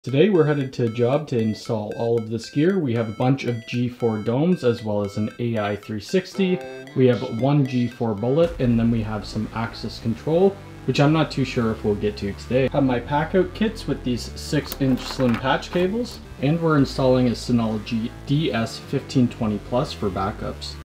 Today we're headed to a job to install all of this gear. We have a bunch of G4 domes as well as an AI 360. We have one G4 bullet, and then we have some access control, which I'm not too sure if we'll get to today. I have my pack out kits with these 6-inch slim patch cables, and we're installing a Synology DS1520 Plus for backups.